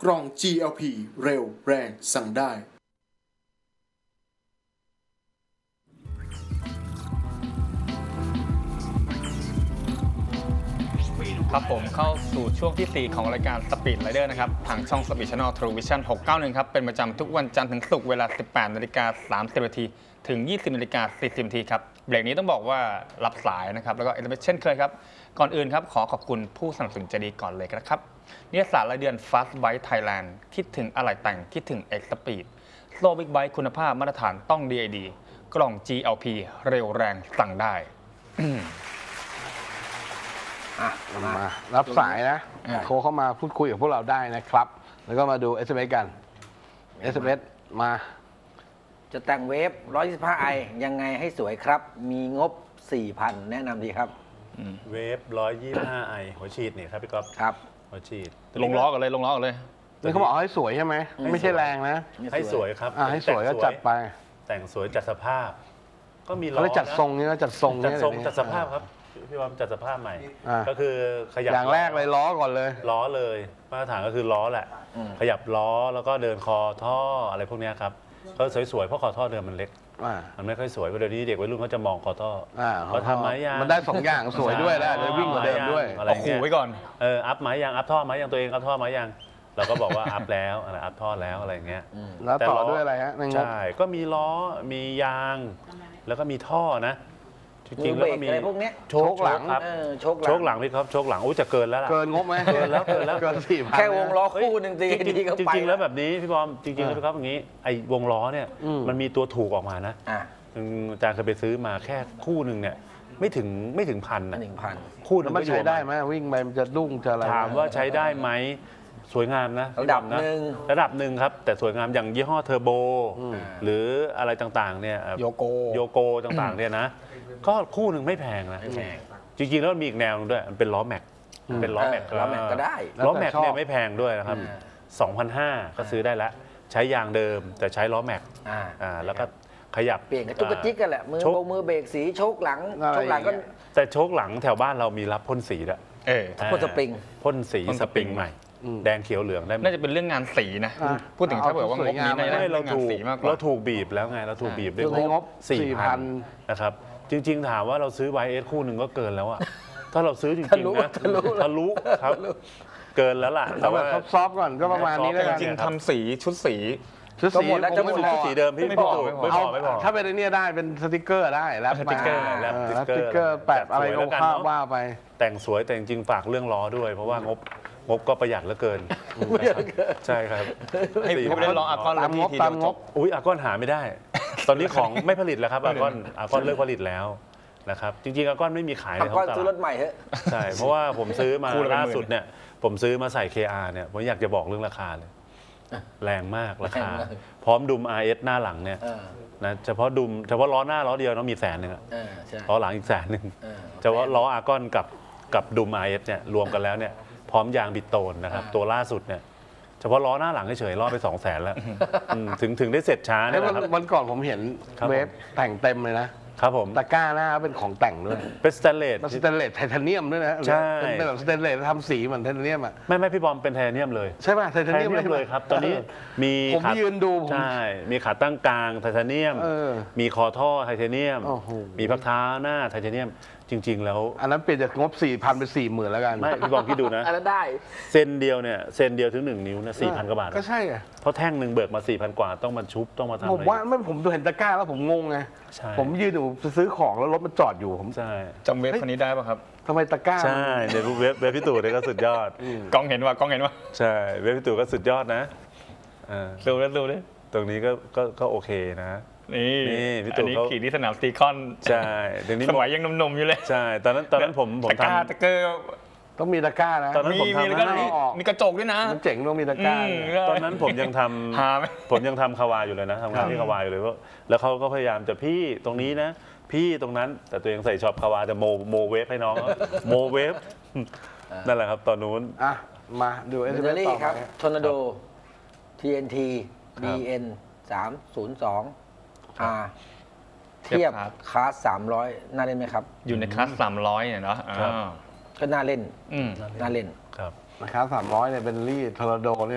กล่อง GLP เร็วแรงสั่งได้ครับผมเข้าสู่ช่วงที่ 4 ของรายการ Speed Rider นะครับทางช่อง Speed Channel True Vision 691 ครับเป็นประจำทุกวันจันทร์ถึงศุกร์เวลา 18:30 น. ถึง 20:40 น. ครับเบรกนี้ต้องบอกว่ารับสายนะครับแล้วก็เอลิเมนต์เช่นเคยครับก่อนอื่นครับขอขอบคุณผู้สนับสนุนใจดีก่อนเลยนะครับนิตยสารรายเดือน Fast Bike Thailand คิดถึงอะไหล่แต่งคิดถึง X Speed Slow Big Bike คุณภาพมาตรฐานต้อง DID กล่อง GLP เร็วแรงสั่งได้มารับสายนะโทรเข้ามาพูดคุยกับพวกเราได้นะครับแล้วก็มาดู SMS กัน SMS มาจะแต่งเวฟ 125i ยังไงให้สวยครับมีงบ 4,000 แนะนำดีครับเวฟ 125i หัวฉีดนี่ครับพี่ก๊อฟครับหัวฉีดลงล้อกันเลยนี่เขาบอกให้สวยใช่ไหมไม่ใช่แรงนะให้สวยครับให้สวยก็จัดไปแต่งสวยจัดสภาพก็มีล้อเขาจัดทรงนี่นะจัดทรงจัดสภาพครับพี่บอมจัดสภาพใหม่ก็คือขยับอย่างแรกเลยล้อก่อนเลยล้อเลยมาตรฐานก็คือล้อแหละขยับล้อแล้วก็เดินคอท่ออะไรพวกนี้ครับก็สวยๆเพราะคอท่อเดิมมันเล็กมันไม่ค่อยสวยเดี๋ยวนี้เด็กวัยรุ่นเขาจะมองคอท่อเขาทำไม้ยางมันได้2อย่างสวยด้วยแล้วเลยวิ่งกว่าเดิมด้วยเอาขู่ไว้ก่อนอัพไม้ยางอัพท่อไม้ยางตัวเองอัพท่อไม้ยางเราก็บอกว่าอัพแล้วอะไรอัพท่อแล้วอะไรเงี้ยแล้วต่อด้วยอะไรฮะใช่ก็มีล้อมียางแล้วก็มีท่อนะจริงๆแล้วก็มีพวกนี้โชคหลังครับโชคหลังพี่ครับโชคหลังจะเกินแล้วล่ะเกินงบไหมเกินแล้วเกิน4,000 แค่วงล้อคู่นึงจริงๆแล้วแบบนี้พี่บอมจริงๆแล้วพี่ครับอย่างนี้ไอ้วงล้อเนี่ยมันมีตัวถูกออกมานะอาจารย์เคยไปซื้อมาแค่คู่หนึ่งเนี่ยไม่ถึงพันนะคู่นึงมันใช้ได้ไหมวิ่งไปมันจะรุ่งจะอะไรถามว่าใช้ได้ไหมสวยงามนะระดับหนึ่งครับแต่สวยงามอย่างยี่ห้อเทอร์โบหรืออะไรต่างๆเนี่ยโยโกต่างๆเนี่ยนะก็คู่หนึ่งไม่แพงนะจริงๆแล้วมีอีกแนวนึงด้วยมันเป็นล้อแม็กเป็นล้อแม็กก็ได้ล้อแม็กเนี่ยไม่แพงด้วยนะครับ 2,500 ก็ซื้อได้แล้วใช้ยางเดิมแต่ใช้ล้อแม็กแล้วก็ขยับเปลี่ยนกระตุกกระจิกกันแหละมือเบรกสีโชคหลังก็แต่โชคหลังแถวบ้านเรามีรับพ่นสีด้วยพ่นสปริงพ่นสีสปริงใหม่แดงเขียวเหลืองได้น่าจะเป็นเรื่องงานสีนะพูดถึงถ้าเกิดว่างบนี้เราถูกบีบแล้วไงเราถูกบีบด้วยงบ 4,000 นะครับจริงๆถามว่าเราซื้อ YS คู่หนึ่งก็เกินแล้วอะถ้าเราซื้อจริงๆนะทะลุครับเกินแล้วล่ะแต่ว่าซอฟก่อนก็ประมาณนี้แล้วจริงๆทำสีชุดสีหมดแล้วจะหมดสีเดิมพี่ไม่พอถ้าเป็นเนี่ยได้เป็นสติกเกอร์ได้แล้วสติกเกอร์แปะอะไรลงข้าวว่าไปแต่งสวยแต่จริงๆฝากเรื่องล้อด้วยเพราะว่างบก็ประหยัดเหลือเกินใช่ครับให้ผมได้ลองอาก้อนตามงบอาก้อนหาไม่ได้ตอนนี้ของไม่ผลิตแล้วครับอาก้อนเลิกผลิตแล้วนะครับจริงๆอาก้อนไม่มีขายในท้องตลาดซื้อรถใหม่เหรอใช่เพราะว่าผมซื้อมาล่าสุดเนี่ยผมซื้อมาใส่ KR เนี่ยผมอยากจะบอกเรื่องราคาเลยแรงมากราคาพร้อมดุม RS หน้าหลังเนี่ยนะเฉพาะล้อหน้าล้อเดียวต้องมี100,000ล้อหลังอีก100,000เฉพาะล้ออาก้อนกับดุม RS เนี่ยรวมกันแล้วเนี่ยพร้อมยางบิดโตนนะครับตัวล่าสุดเนี่ยเฉพาะล้อหน้าหลังเฉยๆล่อไป200,000แล้วถึงได้เสร็จช้าเนี่ยนะครับวันก่อนผมเห็นเวฟแต่งเต็มเลยนะครับผมตะกร้าหน้าเป็นของแต่งด้วยเป็นสแตนเลสไทเทเนียมด้วยนะใช่เป็นแบบสแตนเลสทำสีเหมือนไทเทเนียมอ่ะไม่พี่บอมเป็นไทเทเนียมเลยใช่ป่ะไทเทเนียมเลยครับตอนนี้มีผมยืนดูใช่มีขาตั้งกลางไทเทเนียมมีคอท่อไทเทเนียมมีพักเท้าหน้าไทเทเนียมจริงๆแล้วอันนั้นเปลี่ยนจากงบ 4,000 เป็น 40,000แล้วกันไม่พี่บอมคิดดูนะอันนั้นได้เส้นเดียวถึง1 นิ้วนะ 4,000 กว่าบาทก็ใช่เพราะแท่งหนึ่งเบิกมา 4,000 กว่าต้องมาชุบต้องมาทำผมว่าไม่ผมดูเห็นตะกร้าแล้วผมงงไงผมยืนอยู่ซื้อของแล้วรถมันจอดอยู่ผมใช่จำเว็บคันนี้ได้ป่ะครับทำไมตะกร้าใช่ในเว็บพี่ตู่เนี่ยก็สุดยอดกล้องเห็นว่าใช่เว็บพี่ตู่ก็สุดยอดนะดูเลยตรงนี้ก็โอเคนะนี่พี่ตู่เขาขี่ที่สนามสตีคอนใช่เดี๋ยวนี้สมัยยังหนุ่มๆอยู่เลยใช่ตอนนั้นผมทำตะเกียบต้องมีตะกร้านะตอนนั้นผมทำมีกระจกด้วยนะมันเจ๋งต้องมีตะกร้าตอนนั้นผมยังทำคาวาอยู่เลยนะทำงานที่คาวาอยู่เลยแล้วเขาก็พยายามจะพี่ตรงนี้นะพี่ตรงนั้นแต่ตัวเองใส่ช็อปคาวาจะโมเวฟให้น้องโมเวฟนั่นแหละครับตอนนู้นมาดูเอเรี่ครับทอร์นาโด TNT BN 302 R เทียบคลาส300น่าเล่นไหมครับอยู่ในคลาส300เนี่ยเนาะก็น่าเล่นน่าเล่นครับคลาส300เนี่ยเป็นรี่ทอร์นาโดเนี่ยนะ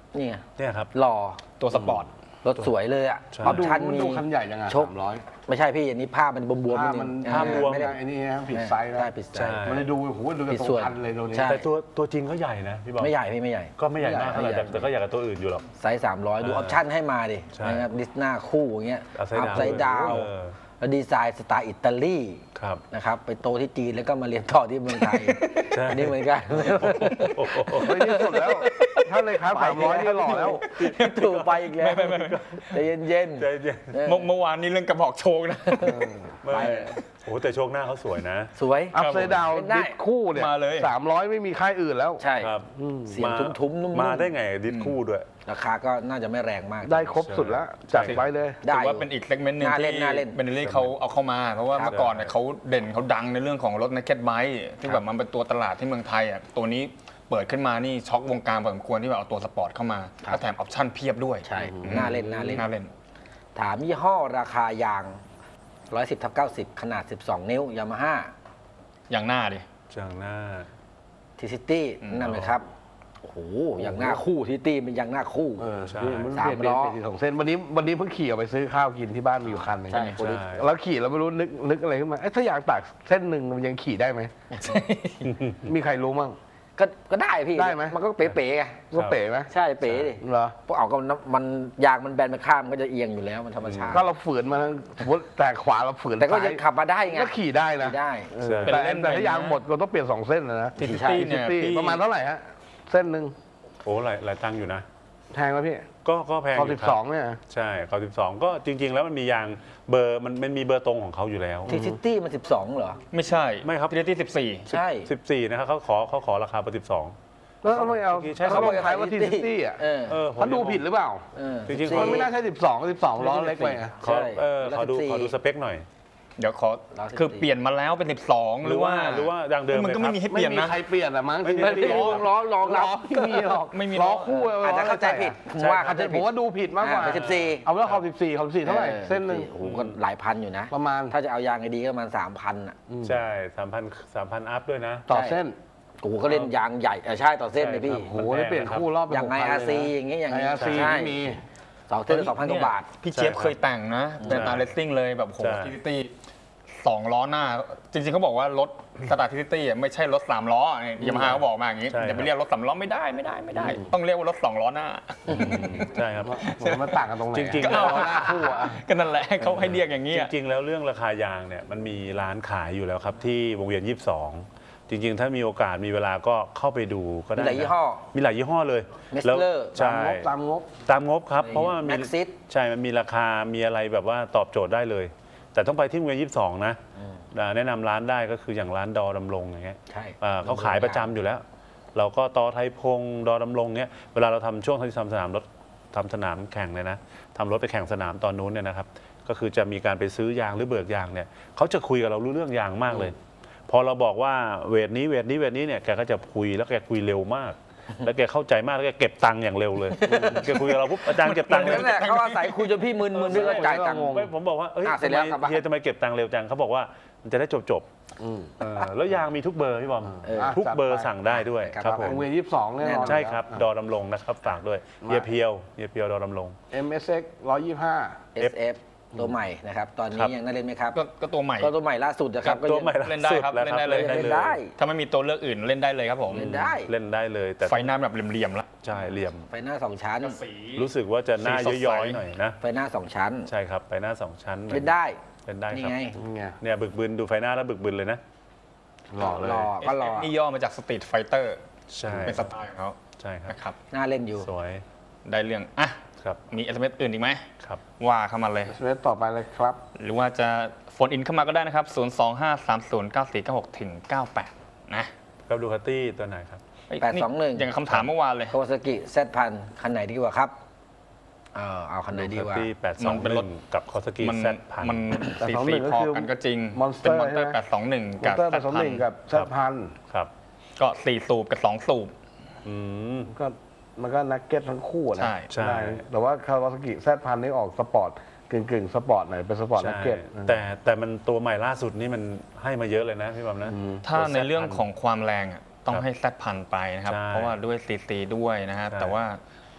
นี่ไงเนี่ยครับหล่อตัวสปอร์ตรถสวยเลยอ่ะใช่ออปชั่นมันมีดูคันใหญ่ยังไงชก 300 ไม่ใช่พี่อันนี้ผ้ามันบวมๆภานิพดมันนึงภาพบวมไม่ได้ไอ้นี่นะผิดไซส์นะใช่ผิดไซใช่ส์มันเลยดูโอ้โหดูผิกับดตส่รงวนพันเลยตัวนี้ใช่แต่ตัวจริงก็ใหญ่นะพี่บอมไม่ใหญ่พี่ไม่ใหญ่ก็ไม่ใหญ่มากเท่าไหร่ไม่ใหญ่แต่ก็ใหญ่กับตัวอื่นอยู่หรอกไซส์300 ดูออปชั่นให้มาดิใช่นะครับดิสหน้าคู่อย่างเงี้ย Upside อัพไซด์ดาวเออแล้วดีไซน์สไตล์อิตาลีครับนะครับไปโตที่จีนแล้วก็มาเรียนต่อที่เมืองไทยใช่อันนี้เหมือนกันเฮ้ยนี่สุดแล้ว ถ้าเลยครับ300นี่หล่อแล้วถูกไปอีกแล้วไม่ใจเย็นใจเย็นๆเออเมื่อวานนี้เรื่องกระบอกโชกนะไม่โอ้โหแต่โชคหน้าเขาสวยนะสวยอัพไซด์ดาวเป็นได้ดิสคู่เนี่ยมาเลย 300 ไม่มีค่ายอื่นแล้วใช่ครับเสียงทุ้มๆนุ่มๆมาได้ไงดิสคู่ด้วยราคาก็น่าจะไม่แรงมากได้ครบสุดแล้ว จัดไปเลยได้ถืออยู่ว่าเป็นอีกเซกเมนต์หนึ่งน่าเล่ที่นน่าเล่นเบนเนลลี่เขาเอาเข้ามา เพราะว่าครับเมื่อก่อนเนี่ยเขาเด่นเขาดังในเรื่องของรถ naked bike ที่แบบมันเป็นตัวตลาดที่เมืองไทยอ่ะตัวนี้เปิดขึ้นมานี่ช็อกวงการพอสมควรที่แบบเอาตัวสปอร์ตเข้ามาแล้วแถมออปชั่นเพียบด้วยใช่น่าเล่นน่าเล่นน่าเล่นถามยี่ห้อราคายาง 110/90 ขนาด 12 นิ้วยามาฮ่าอย่างหน้าดิจังหน้าทีซิตี้นั่นไหมครับ โอ้โหอย่างหน้าคู่ทีซิตี้เป็นอย่างหน้าคู่ใช่มันสามเปลี่ยนล้อเปลี่ยน2 เส้นวันนี้เพิ่งขี่ออกไปซื้อข้าวกินที่บ้านมีอยู่คันหนึงใช่ใช่แล้วขี่แล้วไม่รู้นึกอะไรขึ้นมาเอ้ยถ้ายางตากเส้นหนึ่งมันยังขี่ได้ไหม มีใครรู้มั่งก็ได้พี่ได้ไหมมันก็เป๋ๆไงก็เป๋ไหมใช่เป๋ดิเหรอพวกเอาก็มันยางมันแบนไปข้ามมันก็จะเอียงอยู่แล้วมันธรรมชาติก็เราฝืนมาสมมติแต่ขวาเราฝืนแต่ก็ซ้ายังขับมาได้ไงก็ขี่ได้นะขี่ได้เออใช่แต่ถ้ายางหมดก็ต้องเปลี่ยน2 เส้นนะทีใช่ซิตี้เนี่ยตี้พี่ประมาณเท่าไหร่ฮะเส้นหนึ่งโอ้หลายตังค์อยู่นะแพงไหมพี่ก็แพงพออยู่ครับ 12เนี่ยใช่เขา12 ก็จริง ๆ แล้วมันมียางเบอร์มันมีเบอร์ตรงของเขาอยู่แล้วทีซิตี้มัน 12 เหรอไม่ใช่ไม่ครับทีซิตี้14 ใช่ 14 นะครับเขาขอราคาเบอร์12 แล้วไม่เอาใช่เขาบอกขายว่าทีซิตี้อ่ะเออผมเขาดูผิดหรือเปล่าเออจริงๆมันไม่น่าใช่12ล้อเล็กไปไงขอใช่ขอดูแล้ว14 ขอดูสเปคหน่อยเดี๋ยวขอ 114 คือเปลี่ยนมาแล้วเป็น 12 หรือว่าหรือว่าดังเดิมมันก็เลยครับไม่มีให้เปไม่ลี่ยนมีนะใครเปลี่ยนอะมั้งไม่มีทีซิตี้ล้อรองรับไม่มีหรอกไม่มีล้อคู่อาจจะเข้าใจผิดผมว่าเข้าใจผผิมดว่าดูผิดมากกว่าเป็น14 เอาแล้วขอบ14เท่าไหร่เส้นหนึ่งโอ้โหก็หลายพันอยู่นะประมาณถ้าจะเอายางไอดีก็ประมาณ 3,000อ่ะใช่ 3,000 อัพด้วยนะต่อเส้นโอ้โหก็เล่นยางใหญ่ใช่ต่อเส้นเลยพี่ใช่โอ้โหได้เปลี่ยนคู่รอบเป็นอย่างไง 6,000 RC อย่างเงี้ยอย่างไองี้อาร์ซีใช่ไม่มีต่อเส้นละ2,000 กว่าบาทพี่เจี๊ยบใช่ครับเคยแต่งนะเป็นตาร์เลสซิ่งเลยแบบโหใช่ทีซิตี้2 ล้อหน้า จริงๆเขาบอกว่ารถสตาร์ทีซิตี้ไม่ใช่รถ3 ล้อยามาฮ่าเขาบอกมาอย่างนี้ใช่อย่าไปเรียกรถ3 ล้อไม่ได้ ต้องเรียกว่ารถ2 ล้อหน้าใช่ครับมันต่างกันตรงไหนจริงๆก็เอาหน้าคู่อะก็นั่นแหละเขาให้เรียกอย่างนี้จอะริง ๆ แล้วเรื่องราคายางเนี่ยมันมีร้านขายอยู่แล้วครับที่วงเวียน 22 จริง ๆ ถ้ามีโอกาสมีเวลาก็เข้าไปดูก็ได้มีหลายยี่ห้อมีหลายยี่ห้อเลย Messler แล้วตาใช่มงบตามงบตามงบครับ เพราะว่ามันมี Maxxis ใช่ มันมีราคามีอะไรแบบว่าตอบโจทย์ได้เลย แต่ต้องไปที่วงเวียน 22 นะแนะนำร้านได้ก็คืออย่างร้านดอดำรงอย่างเงี้ยใช่เขาขายประจำอยู่แล้ว เราก็ต่อไทยพงศ์ดอดำรงเนี้ยเวลาเราทำช่วงที่ทำสนามรถทำสนามแข่งเลยนะทำรถไปแข่งสนามตอนนู้นเนี่ยนะครับก็คือจะมีการไปซื้อยางหรือเบิกยางเนี่ยเขาจะคุยกับเรารู้เรื่องยางมากเลย พอเราบอกว่าเวทนี้เนี่ยแกก็จะคุยแล้วแกคุยเร็วมาก แล้วแกเข้าใจมากแล้วแกเก็บตังค์อย่างเร็วเลยแกคุยกับเราปุ๊บอาจารย์เก็บตังค์นั่นแหละเขาอาศัยคุยจนพี่มึนพี่ก็จ่ายตังค์ไม่ผมบอกว่าเอ้ยเสร็จแล้วกลับบ้านเฮียทำไมเก็บตังค์เร็วจังเขาบอกว่ามันจะได้จบแล้วยางมีทุกเบอร์พี่บอม ทุกเบอร์สั่งได้ด้วยครับครับผวมงเวียน22แน่นอนใช่ครับดอดำรงนะครับฝากด้วยเฮียเพียวดอดำรง MSX 125 SF ตัวใหม่นะครับ ตอนครันี้บยังน่าเล่นไหมครับก็ตัวใหม่ก็ตัวใหม่ล่าสุดนะครับก็ตัวใหม่เล่นได้ครับล่าสุเล่นได้เลยครับเล่นได้ถ้าไม่มีตัวเลือกอื่นเล่นได้เลยครับผมเล่นได้เล่นได้เลยแต่ไฟหน้าแบบเหลี่ยมๆละใช่เหลี่ยมไฟหน้า 2 ชั้นสีรู้สึกว่าจะหน้าสีสดใสย้อยๆหน่อยนะไฟหน้า 2 ชั้นใช่ครับไฟหน้า2 ชั้นเล่นได้เล่นได้นี่ครับไงนี่ไงเนี่ยบึกบึนดูไฟหน้าแล้วบึกบึนเลยนะหล่อเลยรอก็รอนี่ย่อมาจากสตรีทไฟเตอร์ใช่เป็นสไตล์ของเขาใช่ครับนะครับน่าเล่นอยู่สวยได้เรื่องอ่ะครับมี SMS อื่นอีกไหมครับว่าเข้ามาเลยเวทต่อไปเลยครับหรือว่าจะโฟนอินเข้ามาก็ได้นะครับ 025309496ถึง98 นะครับดูคัตตี้ตัวไหนครับเอ้ย 821 อย่างคำถามเมื่อวานเลยคาวาซากิ Z1000 คันไหนดีกว่าครับเอาคันไหนดีดูกคัว่าตตี้มันเป็นรถ 821กับคอสกิมันแซดพันมันแต่สี 21 พอก็คือกันก็จริง Monster เป็นมอนเตอร์ใช่ไหม 821 กับเตอร์821กับครับ Z1000 ครับก็4สูบกับ2สูบอืมก็มันก็นักเก็ตทั้งคู่นะใช่ใช่ได้แต่ว่าคาวาซากิ Z1000 นี่ออกสปอร์ตกึ่งสปอร์ตหน่อยเป็นสปอร์ตนักใช่เก็ตแต่มันตัวใหม่ล่าสุดนี่มันให้มาเยอะเลยนะพี่บอมนะถ้าตัวในเรื่อง Z1000 ของความแรงอะต้องครับให้แซดพันไปนะครับใช่เพราะว่าด้วยซีซีด้วยนะฮะใช่แต่ว่า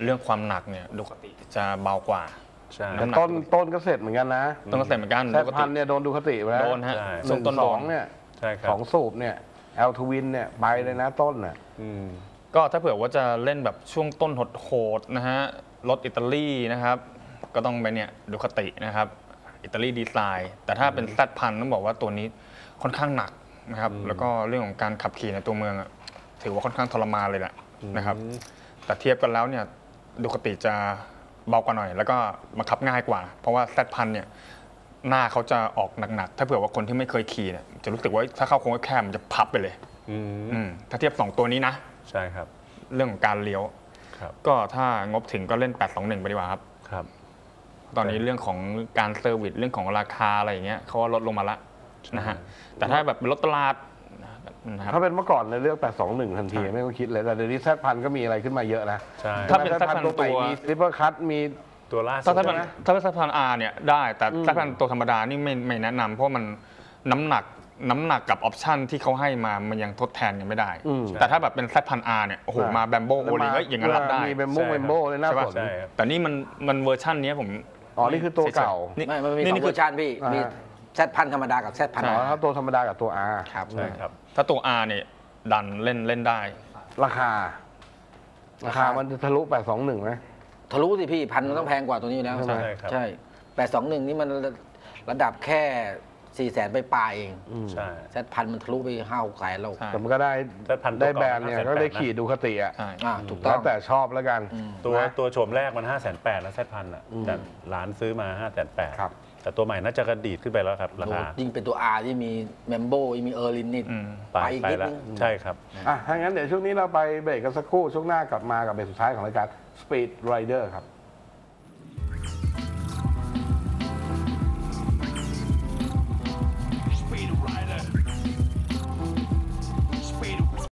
เรื่องความหนักเนี่ยดูคติจะเบากว่าใช่แต่ต้นก็เสร็จเหมือนกันนะต้องเกษตรเหมือนกันแซดพันเนี่ยโดนดูคติไปแล้วโดนฮะใช่ช่วงต้นสโดองนเนี่ยใช่ครับสองสูบเนี่ยแอลทวินเนี่ยไปเลยนะต้นน่ะอืมก็ถ้าเผื่อว่าจะเล่นแบบช่วงต้นโหดๆนะฮะรถอิตาลีนะครับ ก็ต้องไปเนี่ยดูคตินะครับอิตาลีดีไซน์แต่ถ้าเป็นแซดพันต้องบอกว่าตัวนี้ค่อนข้างหนักนะครับแล้วก็เรื่องของการขับขี่ในตัวเมืองอะถือว่าค่อนข้างทรมานเลยแหละนะครับแต่เทียบกันแล้วเนี่ยดูคติจะเบากว่าหน่อย แล้วก็บังคับง่ายกว่า เพราะว่าแซดพันเนี่ยหน้าเขาจะออกหนักๆถ้าเผื่อว่าคนที่ไม่เคยขี่เนี่ยจะรู้สึกว่าถ้าเข้าโค้งแคบมันจะพับไปเลย ถ้าเทียบ2ตัวนี้นะใช่ครับเรื่องของการเลี้ยวครับก็ถ้างบถึงก็เล่น 821 ไปดีกว่าครับครับตอนนี้เรื่องของการเซอร์วิสเรื่องของราคาอะไรอย่างเงี้ยเขาว่าลดลงมาละนะฮะแต่ถ้าแบบเป็นรถตลาดนะครับถ้าเป็นเมื่อก่อนในยเลือก821ทันทีไม่ต้องคิดเลยแต่เดี๋ยวนี้แซดพันก็มีอะไรขึ้นมาเยอะนะใช่ถ้าเป็นแซดพัน Z1000 ตัวใหม่ตัวมีสลิปเปอร์คัตมีตัวล่าสุถ้าดถ้าเป็นถ้าเป็นซัพพลายอาร์เนี่ยได้แต่ซัพพลายตัวธรรมดานี่ไม่แนะนำเพราะมันน้ำหนักกับออปชั่นที่เขาให้มามันยังทดแทนกันไม่ได้ แต่ถ้าแบบเป็นซัพพลายอาร์เนี่ยโอ้โหมาแบมโบโอลิงอย่างนั้นรับได้มีเบมโบเลยน่าสนใช่ครับแต่นี่มันเวอร์ชันนี้ผมอ๋อนี่คือตัวเก่าไม่มันมีสองเวอร์ชันพี่มีแซดพันธรรมดากับแซดพันอ๋อถ้าตัวธรรมดากับตัว R ครับใช่ครับถ้าตัว R เนี่ยดันเล่นได้ราคามันจะทะลุ821ไหมทะลุสิพี่พันมันต้องแพงกว่าตัวนี้อยู่แล้วใช่ไหมใช่821นี่มันระดับแค่400,000ไปปลายเองใช่แซดพันมันทะลุไป5-6แสนแล้วใช่แต่มันก็ได้ 8,000 ได้ตัวก่อนแบรนด์เนี่ย 5,800 ก็ได้ขี่ดูคติอ่ะใช่ถูกต้อแล้งวแต่ชอบแล้วกันตัวโฉมแรกมัน 580,000นะแซดพันอ่ะแต่ร้านซื้อมา 580,000 ครับแต่ตัวใหม่น่าจะกระดีดขึ้นไปแล้วครับราคายิ่งเป็นตัว R ที่มีแมมโบมีเออร์ลินนี่ไปไปอีกนิดแล้วนึงใช่ครับถ้างั้นเดี๋ยวช่วงนี้เราไปเบรกกันสักครู่ช่วงหน้ากลับมากับเบรกสุดท้ายของรายการ Speed Rider ครับ